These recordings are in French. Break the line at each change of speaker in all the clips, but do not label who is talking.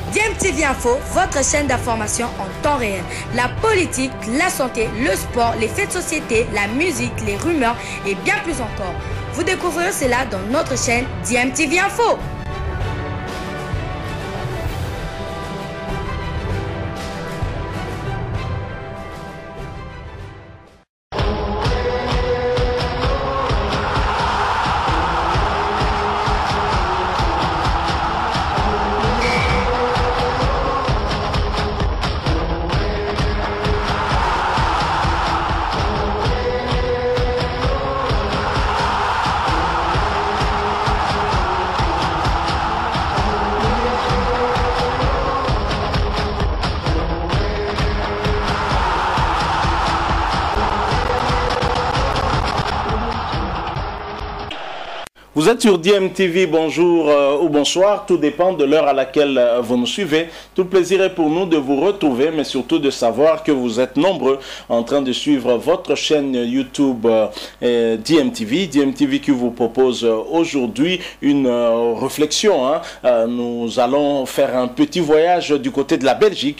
DMTV Info, votre chaîne d'information en temps réel. La politique, la santé, le sport, les faits de société, la musique, les rumeurs et bien plus encore. Vous découvrirez cela dans notre chaîne DMTV Info.
Vous êtes sur DMTV, bonjour ou bonsoir, tout dépend de l'heure à laquelle vous nous suivez. Tout le plaisir est pour nous de vous retrouver, mais surtout de savoir que vous êtes nombreux en train de suivre votre chaîne YouTube DMTV. DMTV qui vous propose aujourd'hui une réflexion. Nous allons faire un petit voyage du côté de la Belgique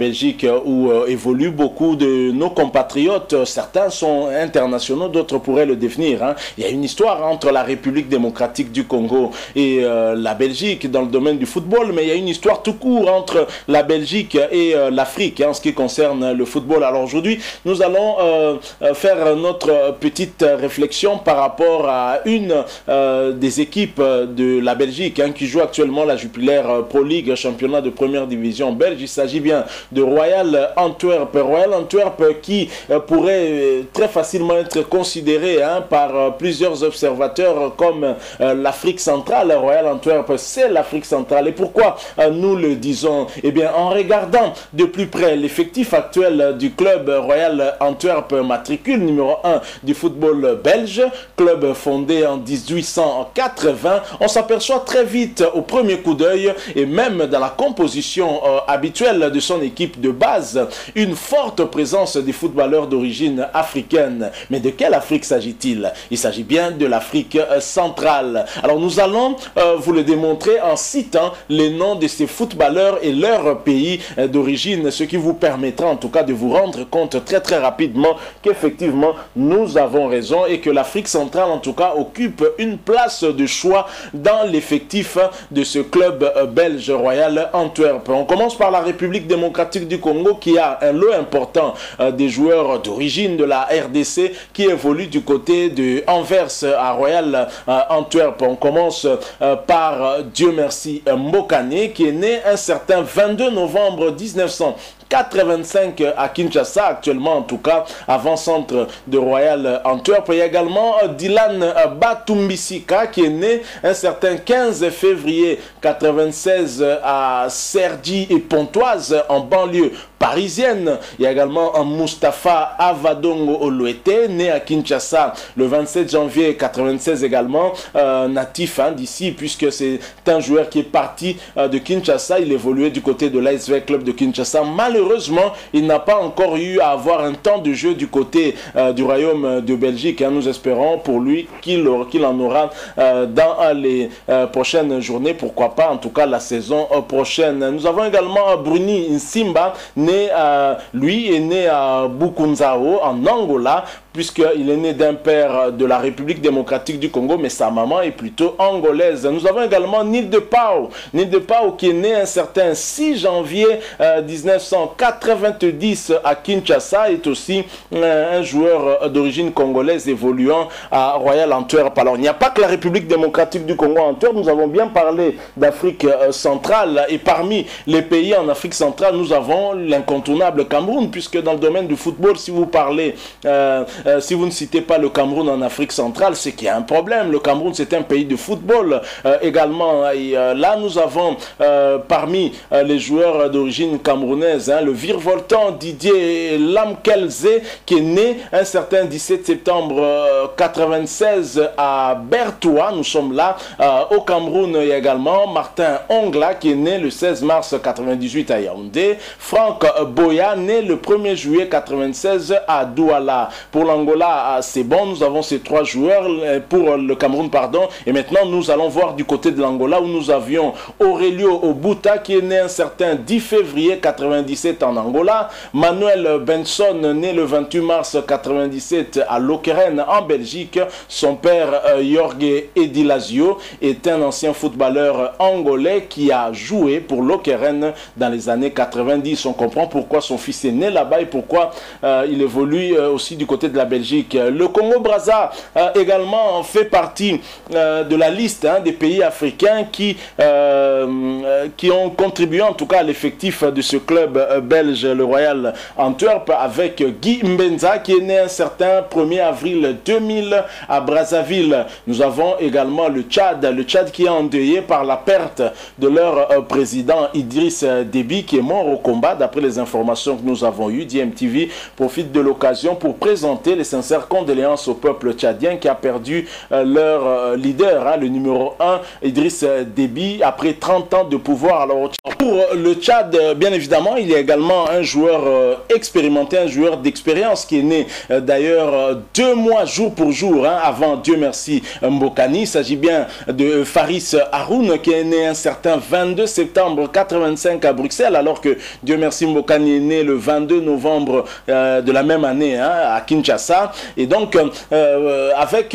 où évoluent beaucoup de nos compatriotes. Certains sont internationaux, d'autres pourraient le devenir. Il y a une histoire entre la République démocratique du Congo et la Belgique dans le domaine du football, mais il y a une histoire tout court entre la Belgique et l'Afrique en ce qui concerne le football. Alors aujourd'hui, nous allons faire notre petite réflexion par rapport à une des équipes de la Belgique qui joue actuellement la Jupiler Pro League, championnat de première division belge. Il s'agit bien de Royal Antwerp. Royal Antwerp qui pourrait très facilement être considéré par plusieurs observateurs comme l'Afrique centrale. Royal Antwerp, c'est l'Afrique centrale. Et pourquoi nous le disons? Eh bien, en regardant de plus près l'effectif actuel du club Royal Antwerp, matricule numéro 1 du football belge, club fondé en 1880, on s'aperçoit très vite au premier coup d'œil et même dans la composition habituelle de son équipe de base, une forte présence des footballeurs d'origine africaine. Mais de quelle Afrique s'agit-il? Il s'agit bien de l'Afrique centrale. Alors nous allons vous le démontrer en citant les noms de ces footballeurs et leur pays d'origine, ce qui vous permettra en tout cas de vous rendre compte très rapidement qu'effectivement nous avons raison et que l'Afrique centrale en tout cas occupe une place de choix dans l'effectif de ce club belge Royal Antwerp. On commence par la République démocratique du Congo qui a un lot important des joueurs d'origine de la RDC qui évoluent du côté de Anvers à Royal Antwerp. On commence par Dieu merci Mbokane qui est né un certain 22 novembre 1985 à Kinshasa, actuellement en tout cas avant-centre de Royal Antwerp. Il y a également Dylan Batumbisika qui est né un certain 15 février 96 à Cergy et Pontoise en banlieue parisienne. Il y a également un Mustapha Avadongo Oluete, né à Kinshasa le 27 janvier 96 également, natif d'ici puisque c'est un joueur qui est parti de Kinshasa. Il évoluait du côté de l'ASV Club de Kinshasa. Malheureusement, il n'a pas encore eu à avoir un temps de jeu du côté du Royaume de Belgique. Nous espérons pour lui qu'il en aura dans les prochaines journées, pourquoi pas en tout cas la saison prochaine. Nous avons également Bruni Nsimba, lui est né à Bukunzao en Angola, puisqu'il est né d'un père de la République démocratique du Congo, mais sa maman est plutôt angolaise. Nous avons également Nil de Pau qui est né un certain 6 janvier 1990 à Kinshasa, est aussi un joueur d'origine congolaise évoluant à Royal Antwerp. Alors il n'y a pas que la République démocratique du Congo à Antwerp, nous avons bien parlé d'Afrique centrale, et parmi les pays en Afrique centrale, nous avons l'incontournable Cameroun, puisque dans le domaine du football, si vous parlez si vous ne citez pas le Cameroun en Afrique centrale, c'est qu'il y a un problème. Le Cameroun, c'est un pays de football également. Et là, nous avons parmi les joueurs d'origine camerounaise, le virevoltant Didier Lamkelze, qui est né un certain 17 septembre 96 à Bertoua. Nous sommes là. Au Cameroun, il y a également Martin Ongla, qui est né le 16 mars 98 à Yaoundé. Franck Boya, né le 1er juillet 96 à Douala. Pour l'Angola, c'est bon, nous avons ces 3 joueurs. Pour le Cameroun, pardon. Et maintenant, nous allons voir du côté de l'Angola où nous avions Aurelio Obuta qui est né un certain 10 février 97 en Angola. Manuel Benson, né le 28 mars 97 à Lokeren en Belgique. Son père, Jorge Edilazio, est un ancien footballeur angolais qui a joué pour Lokeren dans les années 90. On comprend pourquoi son fils est né là-bas et pourquoi il évolue aussi du côté de la Belgique. Le Congo-Brazza également fait partie de la liste des pays africains qui ont contribué en tout cas à l'effectif de ce club belge, le Royal Antwerp, avec Guy Mbenza qui est né un certain 1er avril 2000 à Brazzaville. Nous avons également le Tchad qui est endeuillé par la perte de leur président Idriss Déby qui est mort au combat. D'après les informations que nous avons eues, DMTV profite de l'occasion pour présenter les sincères condoléances au peuple tchadien qui a perdu leur leader, le numéro 1, Idriss Déby, après 30 ans de pouvoir. Alors, pour le Tchad, bien évidemment, il y a également un joueur expérimenté, un joueur d'expérience qui est né d'ailleurs 2 mois jour pour jour avant, Dieu merci, Mbokani. Il s'agit bien de Faris Haroun qui est né un certain 22 septembre 85 à Bruxelles, alors que Dieu merci Mbokani est né le 22 novembre de la même année à Kinshasa. Et donc, avec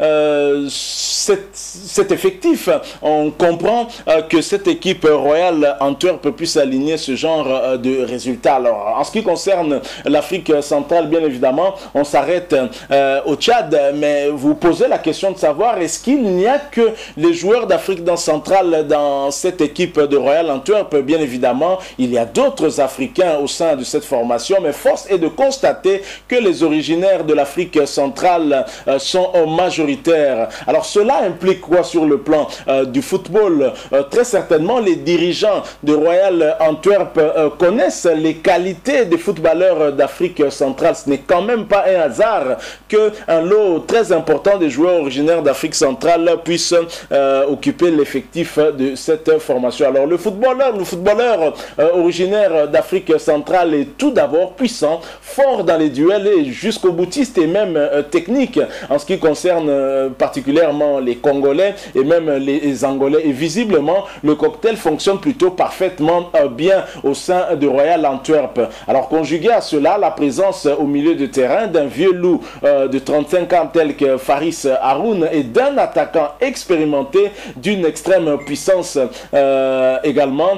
cet effectif, on comprend que cette équipe Royal Antwerp puisse aligner ce genre de résultats. Alors, en ce qui concerne l'Afrique centrale, bien évidemment, on s'arrête au Tchad, mais vous posez la question de savoir, est-ce qu'il n'y a que les joueurs d'Afrique centrale dans cette équipe de Royal Antwerp? Bien évidemment, il y a d'autres Africains au sein de cette formation, mais force est de constater que les originaires de l'Afrique centrale sont majoritaires. Alors cela implique quoi sur le plan du football? Très certainement, les dirigeants de Royal Antwerp connaissent les qualités des footballeurs d'Afrique centrale. Ce n'est quand même pas un hasard qu'un lot très important de joueurs originaires d'Afrique centrale puisse occuper l'effectif de cette formation. Alors le footballeur originaire d'Afrique centrale est tout d'abord puissant, fort dans les duels et jusqu'au boutiste et même technique en ce qui concerne particulièrement les Congolais et même les Angolais. Et visiblement, le cocktail fonctionne plutôt parfaitement bien au sein de Royal Antwerp. Alors conjugué à cela, la présence au milieu de terrain d'un vieux loup de 35 ans tel que Faris Haroun et d'un attaquant expérimenté d'une extrême puissance également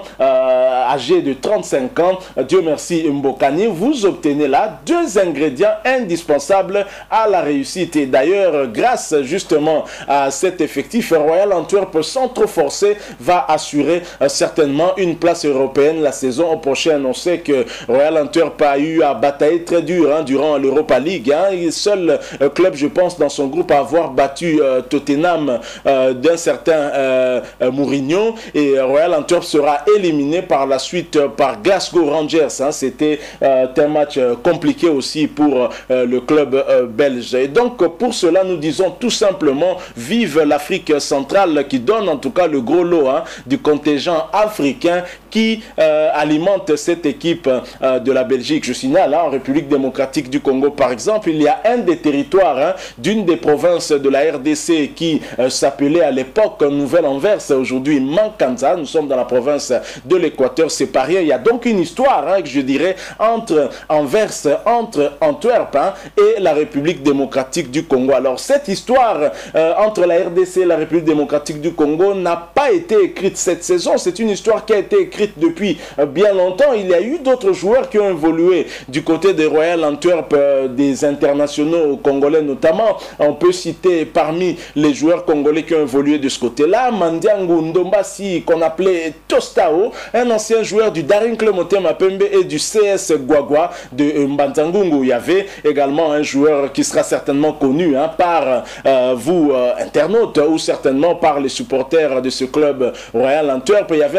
âgé de 35 ans, Dieu merci Mbokani, vous obtenez là 2 ingrédients indispensables à la réussite. Et d'ailleurs, grâce justement à cet effectif, Royal Antwerp, sans trop forcer, va assurer certainement une place européenne la saison prochaine. On sait que Royal Antwerp a eu à batailler très dur durant l'Europa League. Il est le seul club, je pense, dans son groupe à avoir battu Tottenham d'un certain Mourinho. Et Royal Antwerp sera éliminé par la suite par Glasgow Rangers. C'était un match compliqué aussi pour le club belge. Et donc, pour cela, nous disons tout simplement vive l'Afrique centrale qui donne en tout cas le gros lot du contingent africain qui alimente cette équipe de la Belgique. Je signale, en République démocratique du Congo, par exemple, il y a un des territoires d'une des provinces de la RDC qui s'appelait à l'époque Nouvelle-Anvers, aujourd'hui Mankanza. Nous sommes dans la province de l'Équateur, c'est pas rien. Il y a donc une histoire, que je dirais, entre Anvers, entre Antwerp et la République démocratique du Congo. Alors cette histoire entre la RDC et la République démocratique du Congo n'a pas été écrite cette saison. C'est une histoire qui a été écrite depuis bien longtemps. Il y a eu d'autres joueurs qui ont évolué du côté des Royal Antwerp, des internationaux congolais notamment. On peut citer parmi les joueurs congolais qui ont évolué de ce côté-là, Mandiangu Ndombasi, qu'on appelait Tostao, un ancien joueur du Daring Club Motema Pembe et du CS Guagua de Mbanzangungu. Il y avait également un joueur qui sera certainement connu par vous, internautes, ou certainement par les supporters de ce club Royal Antwerp. Il y avait un certain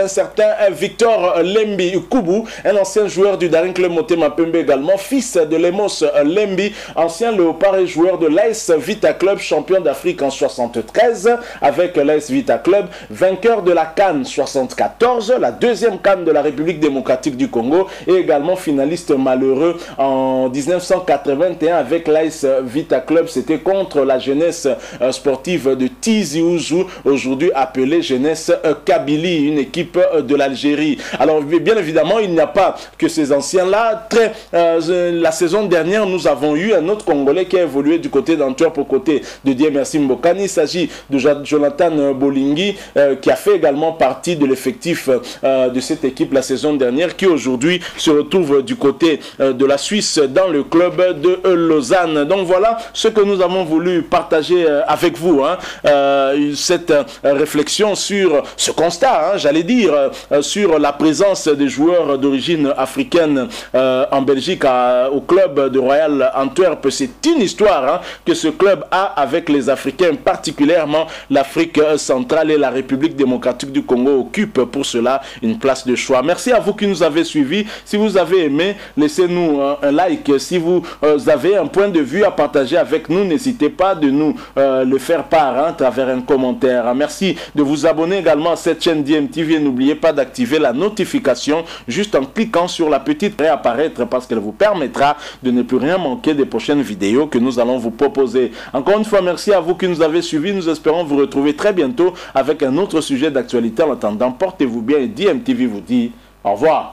Victor Lembi Koubou, un ancien joueur du Daring Club Motema Pembe également, fils de Lemos Lembi, ancien léopard et joueur de l'AS Vita Club, champion d'Afrique en 73 avec l'AS Vita Club, vainqueur de la CAN 74, la deuxième CAN de la République démocratique du Congo, et également finaliste malheureux en 1981 avec l'AS Vita Club. C'était contre la jeunesse sportive de Tizi Ouzou, aujourd'hui appelée jeunesse Kabylie, une équipe de l'Algérie. Alors bien évidemment, il n'y a pas que ces anciens-là. La saison dernière, nous avons eu un autre Congolais qui a évolué du côté d'Antwerp au côté de Dieu Merci Mbokani. Il s'agit de Jonathan Bolingi, qui a fait également partie de l'effectif de cette équipe la saison dernière, qui aujourd'hui se retrouve du côté de la Suisse dans le club de Lausanne. Donc voilà ce que nous avons voulu partager avec vous, hein, cette réflexion sur ce constat, hein, j'allais dire, sur la présence des joueurs d'origine africaine en Belgique au club de Royal Antwerp. C'est une histoire, hein, que ce club a avec les Africains, particulièrement l'Afrique centrale, et la République démocratique du Congo occupe pour cela une place de choix. Merci à vous qui nous avez suivis. Si vous avez aimé, laissez-nous un like. Si vous avez un point de vue à partager avec nous, n'hésitez pas de nous le faire part, hein, à travers un commentaire. Merci de vous abonner également à cette chaîne DMTV et n'oubliez pas d'activer la notification juste en cliquant sur la petite réapparaître, parce qu'elle vous permettra de ne plus rien manquer des prochaines vidéos que nous allons vous proposer. Encore une fois, merci à vous qui nous avez suivis. Nous espérons vous retrouver très bientôt avec un autre sujet d'actualité. En attendant, portez-vous bien et DMTV vous dit au revoir.